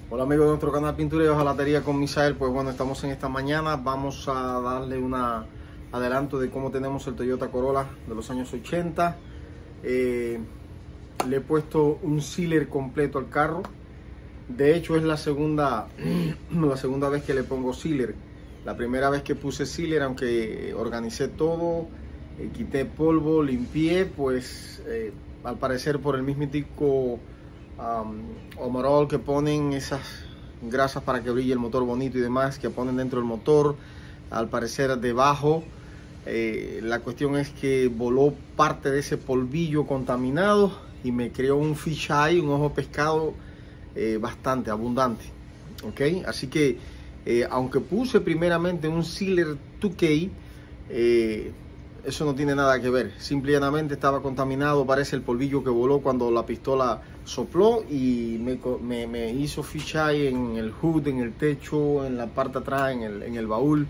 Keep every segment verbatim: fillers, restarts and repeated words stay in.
Hola amigos de nuestro canal Pintura y Hojalatería con Misael. Pues bueno, estamos en esta mañana. Vamos a darle un adelanto de cómo tenemos el Toyota Corolla de los años ochenta. Eh, le he puesto un sealer completo al carro. De hecho es la segunda, la segunda vez que le pongo sealer. La primera vez que puse sealer, aunque organicé todo, eh, quité polvo, limpié, pues eh, al parecer por el mismitico Um, Omarol que ponen esas grasas para que brille el motor bonito y demás, que ponen dentro del motor, al parecer debajo, eh, la cuestión es que voló parte de ese polvillo contaminado y me creó un fish eye, un ojo pescado eh, bastante abundante, ok, así que eh, aunque puse primeramente un sealer dos K, eh, eso no tiene nada que ver, simplemente estaba contaminado, parece el polvillo que voló cuando la pistola sopló y me, me, me hizo fish eye en el hood, en el techo, en la parte de atrás, en el, en el baúl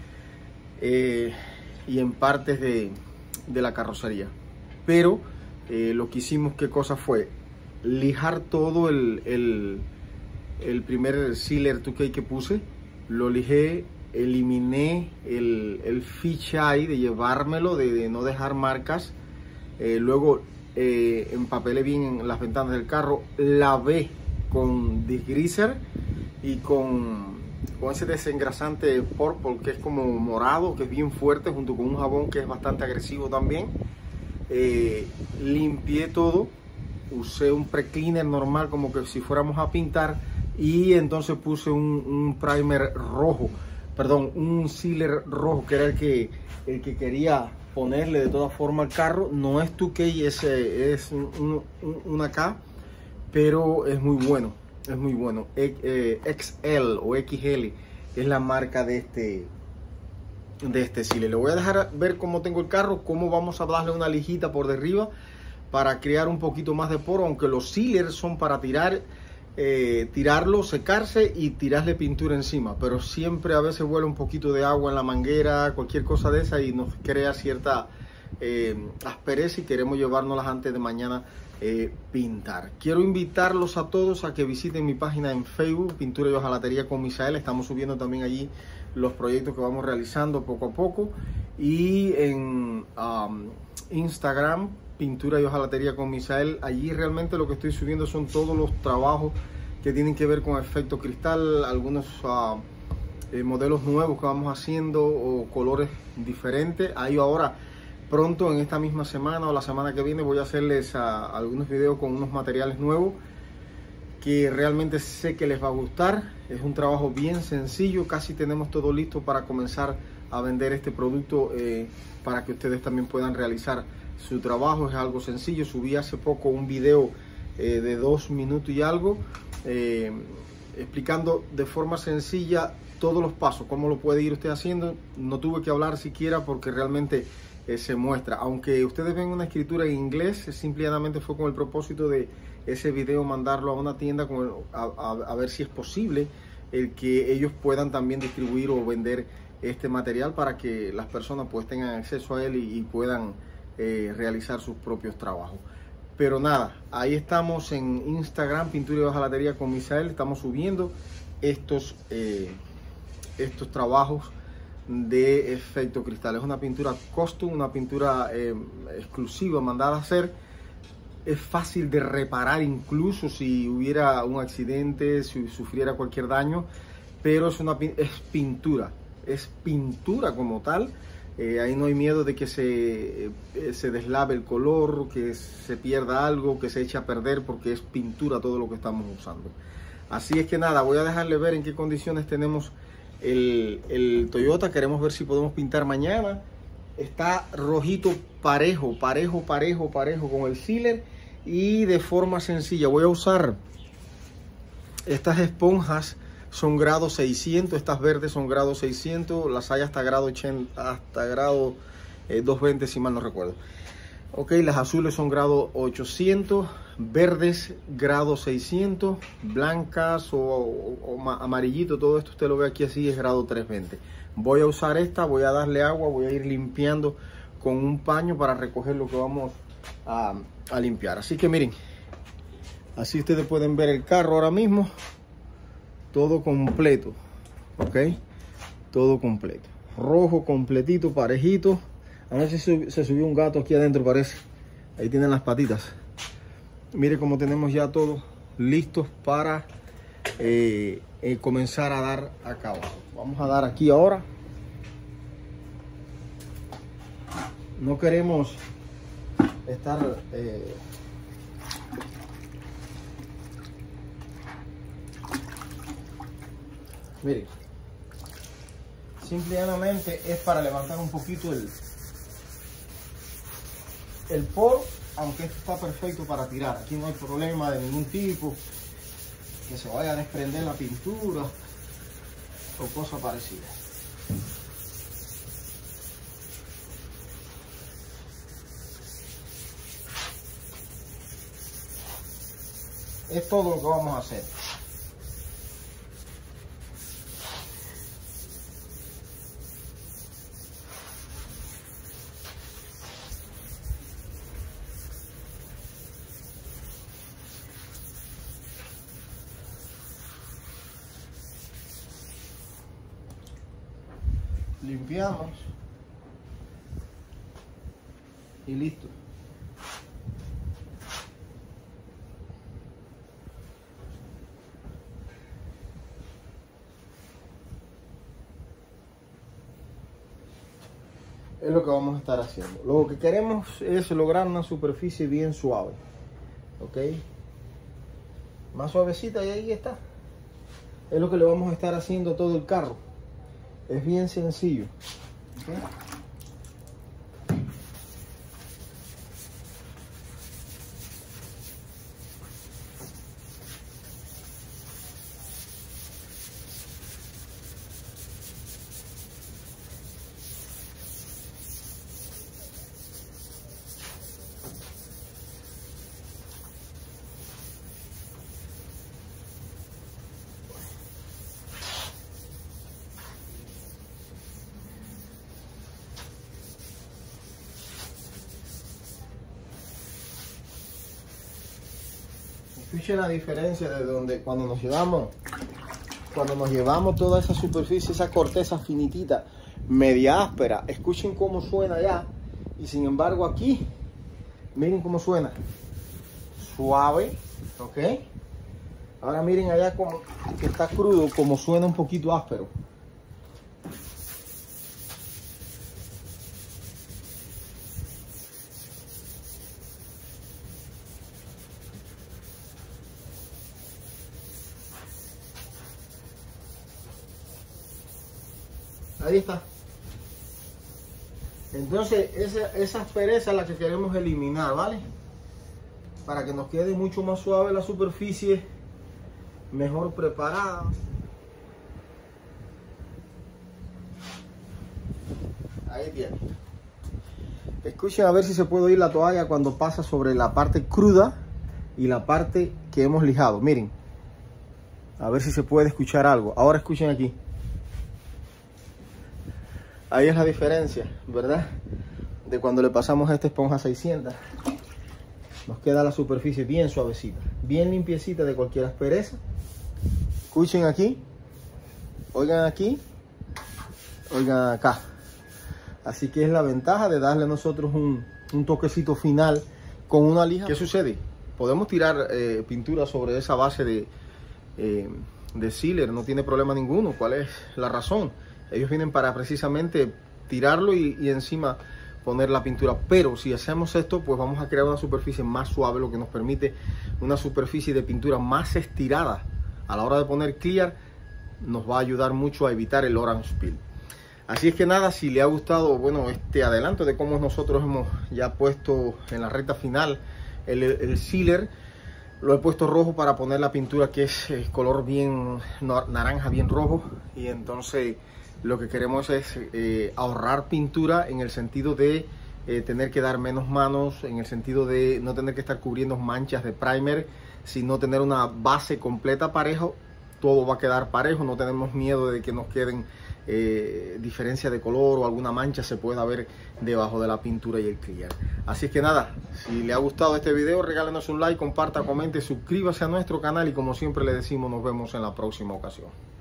eh, y en partes de, de la carrocería. Pero eh, lo que hicimos, ¿qué cosa fue? Lijar todo el, el, el primer sealer dos K que puse, lo lijé, eliminé el, el fish eye de llevármelo, de, de no dejar marcas, eh, luego eh, empapelé bien las ventanas del carro, lavé con degreaser y con, con ese desengrasante purple que es como morado, que es bien fuerte, junto con un jabón que es bastante agresivo también. Eh, limpié todo, usé un pre-cleaner normal como que si fuéramos a pintar y entonces puse un, un primer rojo, perdón, un sealer rojo que era el que, el que quería ponerle de todas formas al carro. No es dos K, es, es un, un, una K, pero es muy bueno, es muy bueno. Eh, X L o X L es la marca de este, de este sealer. Le voy a dejar ver cómo tengo el carro, cómo vamos a darle una lijita por derriba para crear un poquito más de poro, aunque los sealers son para tirar, Eh, tirarlo, secarse y tirarle pintura encima, pero siempre a veces vuela un poquito de agua en la manguera, cualquier cosa de esa, y nos crea cierta eh, aspereza y queremos llevárnoslas antes de mañana eh, pintar. Quiero invitarlos a todos a que visiten mi página en Facebook, Pintura y Hojalatería con Misael. Estamos subiendo también allí los proyectos que vamos realizando poco a poco, y en um, Instagram, Pintura y Hojalatería con Misael. Allí realmente lo que estoy subiendo son todos los trabajos que tienen que ver con efecto cristal, algunos uh, eh, modelos nuevos que vamos haciendo o colores diferentes. Ahí ahora pronto, en esta misma semana o la semana que viene, voy a hacerles uh, algunos videos con unos materiales nuevos que realmente sé que les va a gustar. Es un trabajo bien sencillo, casi tenemos todo listo para comenzar a vender este producto eh, para que ustedes también puedan realizar su trabajo. Es algo sencillo. Subí hace poco un video eh, de dos minutos y algo eh, explicando de forma sencilla todos los pasos, cómo lo puede ir usted haciendo. No tuve que hablar siquiera porque realmente eh, se muestra, aunque ustedes ven una escritura en inglés, simplemente fue con el propósito de ese video mandarlo a una tienda con el, a, a, a ver si es posible el que ellos puedan también distribuir o vender este material para que las personas pues tengan acceso a él y, y puedan Eh, realizar sus propios trabajos. Pero nada, ahí estamos en Instagram, Pintura y Hojalatería con Misael. Estamos subiendo estos eh, estos trabajos de efecto cristal. Es una pintura custom, una pintura eh, exclusiva, mandada a hacer. Es fácil de reparar incluso si hubiera un accidente, si sufriera cualquier daño, pero es una es pintura, es pintura como tal. Eh, ahí no hay miedo de que se, eh, se deslave el color, que se pierda algo, que se eche a perder, porque es pintura todo lo que estamos usando. Así es que nada, voy a dejarle ver en qué condiciones tenemos el, el Toyota. Queremos ver si podemos pintar mañana. Está rojito parejo, parejo, parejo, parejo con el sealer, y de forma sencilla voy a usar estas esponjas. Son grado seiscientos, estas verdes son grado seiscientos, las hay hasta grado ochenta, hasta grado eh, doscientos veinte si mal no recuerdo. Ok, las azules son grado ochocientos, verdes grado seiscientos, blancas o, o, o amarillito, todo esto usted lo ve aquí así, es grado trescientos veinte. Voy a usar esta, voy a darle agua, voy a ir limpiando con un paño para recoger lo que vamos a, a limpiar. Así que miren, así ustedes pueden ver el carro ahora mismo. todo completo, ok, todo completo, rojo completito, parejito. A ver si se subió un gato aquí adentro, parece. Ahí tienen las patitas. Mire cómo tenemos ya todo listos para eh, eh, comenzar a dar acabado. Vamos a dar aquí ahora. No queremos estar eh, miren, simplemente es para levantar un poquito el el poro, aunque esto está perfecto para tirar. Aquí no hay problema de ningún tipo que se vaya a desprender la pintura o cosa parecida. Es todo lo que vamos a hacer. Limpiamos y listo. Es lo que vamos a estar haciendo. Lo que queremos es lograr una superficie bien suave, ok, más suavecita, y ahí está. Es lo que le vamos a estar haciendo a todo el carro. Es bien sencillo, ¿okay? Escuchen la diferencia de donde cuando nos llevamos cuando nos llevamos toda esa superficie, esa corteza finitita, media áspera. Escuchen cómo suena ya, y sin embargo aquí miren cómo suena suave, ok. Ahora miren allá como que está crudo, como suena un poquito áspero. Ahí está. Entonces esa, esa aspereza es la que queremos eliminar, ¿vale? Para que nos quede mucho más suave la superficie, mejor preparada. Ahí tiene. Escuchen a ver si se puede oír la toalla cuando pasa sobre la parte cruda y la parte que hemos lijado. Miren, a ver si se puede escuchar algo. Ahora escuchen aquí. Ahí es la diferencia, ¿verdad? De cuando le pasamos esta esponja seiscientos. Nos queda la superficie bien suavecita, bien limpiecita de cualquier aspereza. Escuchen aquí, oigan aquí, oigan acá. Así que es la ventaja de darle a nosotros un, un toquecito final con una lija. ¿Qué sucede? Podemos tirar eh, pintura sobre esa base de, eh, de sealer, no tiene problema ninguno. ¿Cuál es la razón? Ellos vienen para precisamente tirarlo y, y encima poner la pintura. Pero si hacemos esto, pues vamos a crear una superficie más suave, lo que nos permite una superficie de pintura más estirada. A la hora de poner clear, nos va a ayudar mucho a evitar el orange peel. Así es que nada, si le ha gustado, bueno, este adelanto de cómo nosotros hemos ya puesto en la recta final el, el sealer, lo he puesto rojo para poner la pintura que es, es color bien naranja, bien rojo. Y entonces lo que queremos es eh, ahorrar pintura en el sentido de eh, tener que dar menos manos, en el sentido de no tener que estar cubriendo manchas de primer, sino tener una base completa parejo. Todo va a quedar parejo, no tenemos miedo de que nos queden eh, diferencia de color o alguna mancha se pueda ver debajo de la pintura y el clear. Así es que nada, si le ha gustado este video, regálenos un like, comparta, comente, suscríbase a nuestro canal y como siempre le decimos, nos vemos en la próxima ocasión.